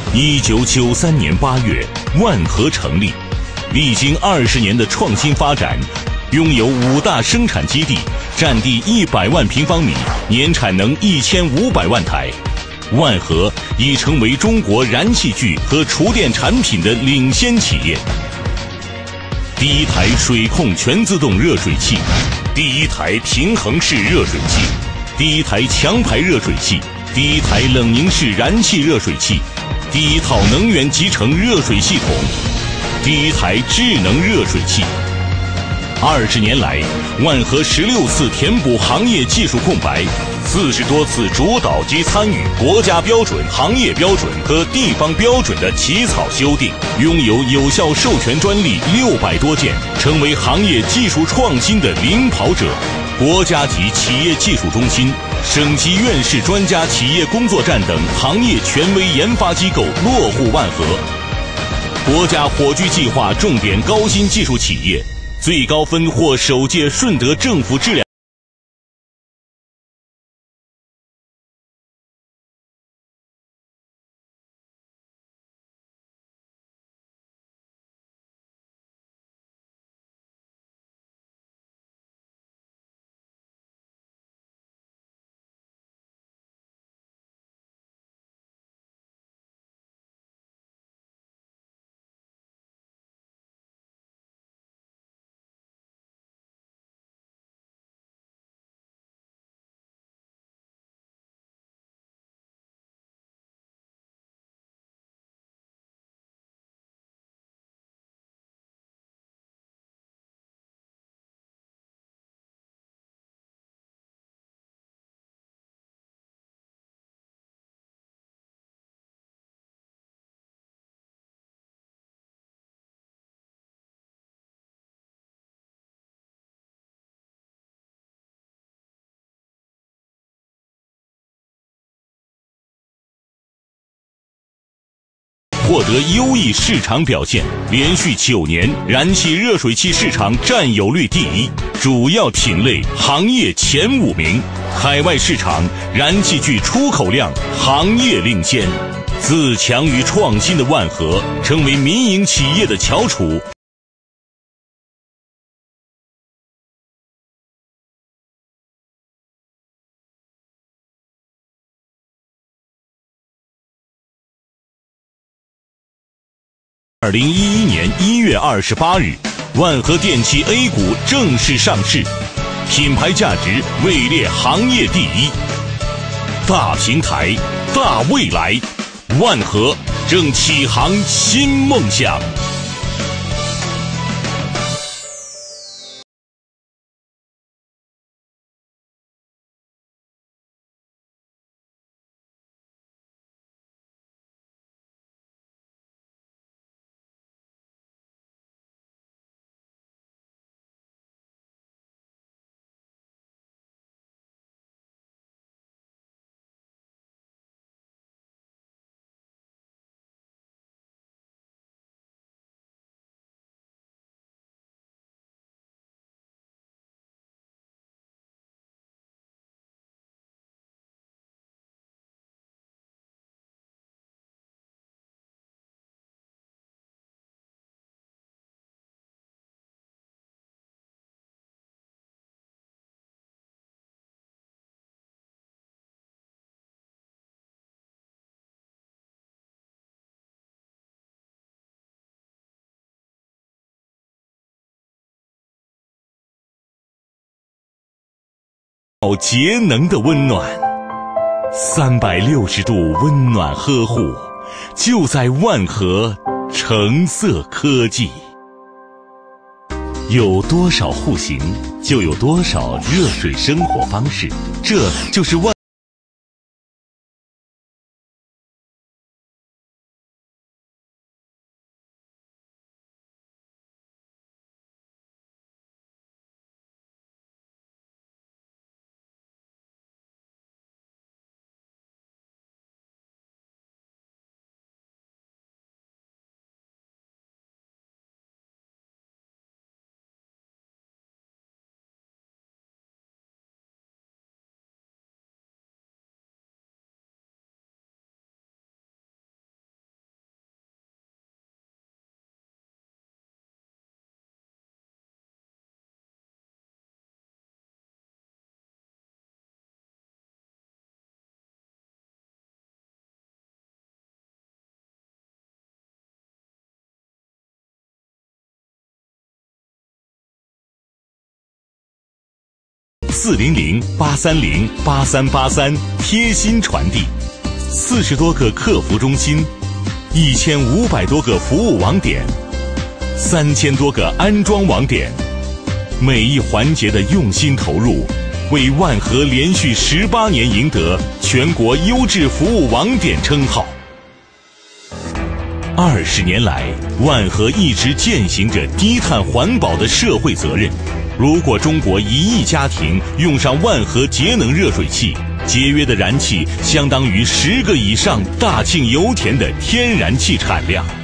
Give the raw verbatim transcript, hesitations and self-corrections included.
一九九三年八月，万和成立，历经二十年的创新发展，拥有五大生产基地，占地一百万平方米，年产能一千五百万台。万和已成为中国燃气具和厨电产品的领先企业。第一台水控全自动热水器，第一台平衡式热水器，第一台强排热水器，第一台冷凝式燃气热水器，第一套能源集成热水系统，第一台智能热水器。二十年来，万和十六次填补行业技术空白，四十多次主导及参与国家标准、行业标准和地方标准的起草修订，拥有有效授权专利六百多件，成为行业技术创新的领跑者。国家级企业技术中心、省级院士专家企业工作站等行业权威研发机构落户万和。国家火炬计划重点高新技术企业，最高分获首届顺德政府质量。获得优异市场表现，连续九年燃气热水器市场占有率第一，主要品类行业前五名，海外市场燃气具出口量行业领先。自强与创新的万和，成为民营企业的翘楚。二零一一年一月二十八日，万和电器 A 股正式上市，品牌价值位列行业第一。大平台，大未来，万和正启航新梦想。节能的温暖，三百六十度温暖呵护，就在万和橙色科技。有多少户型，就有多少热水生活方式，这就是万。 四零零八三零八三八三贴心传递。四十多个客服中心，一千五百多个服务网点，三千多个安装网点，每一环节的用心投入，为万和连续十八年赢得全国优质服务网点称号。二十年来，万和一直践行着低碳环保的社会责任。如果中国一亿家庭用上万和节能热水器，节约的燃气相当于十个以上大庆油田的天然气产量。